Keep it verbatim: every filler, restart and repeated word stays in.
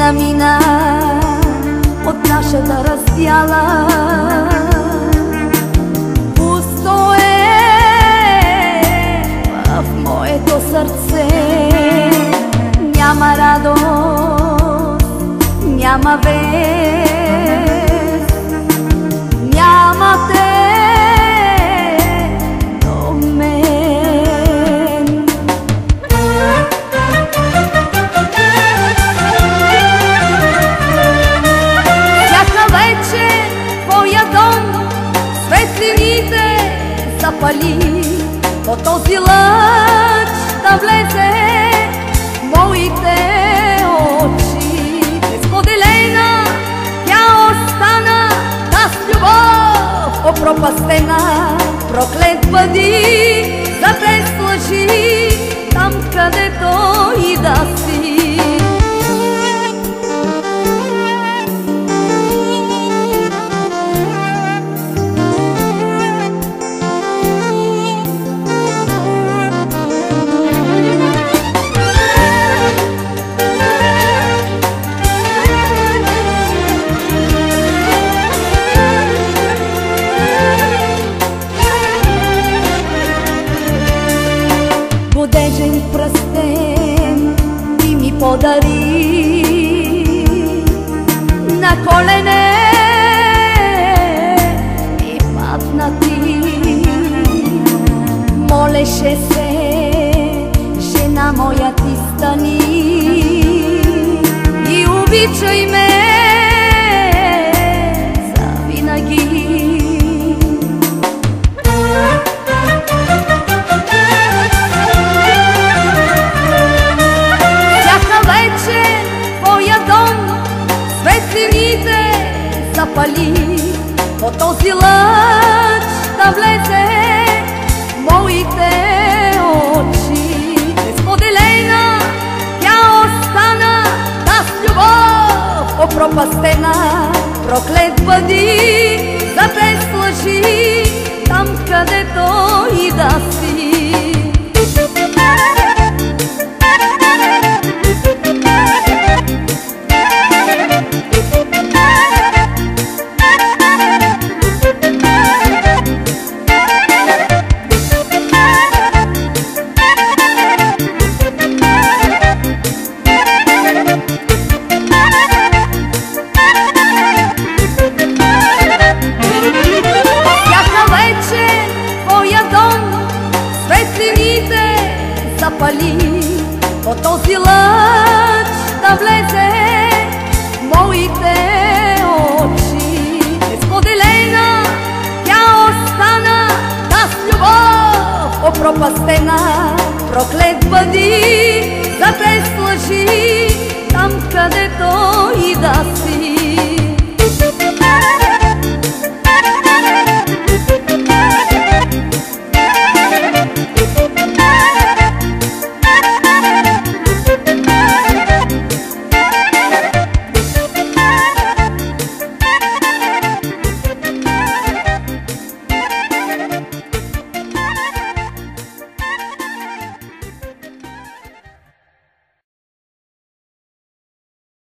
година мина от нашата раздяла. Пусто е в моето сърце, няма радост, няма вест, няма те до мен. Всяка вечер твоя дом светлините запали, по този лъч да влезе моите очи. Несподелена тя остана, аз любов опропастена. Проклет бъди за без лъжи, там където и да си. Бодежен пръстен ти ми подари, на колене и падна ти. Молеше се, жена моя ти стани и обичай ме завинаги. Светлините запали, по този лъч да влезе моите очи. Несподелена тя остана, аз любов опропастена. Проклет бъди за без лъжи, там където и да си. Запали, по този лъч да влезе моите очи. Несподелена тя остана, аз любов опропастена. Проклет бъди за без лъжи, там където и да си.